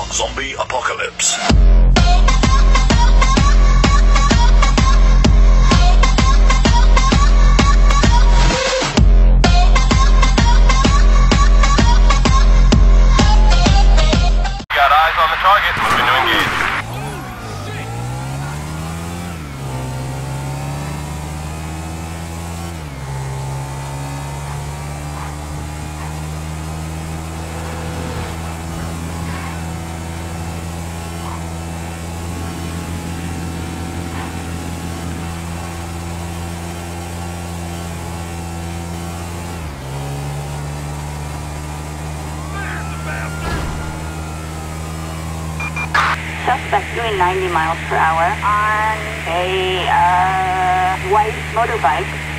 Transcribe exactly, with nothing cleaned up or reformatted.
Zombie Apocalypse. Got eyes on the target. Moving to engage. Suspect doing ninety miles per hour on a uh, white motorbike.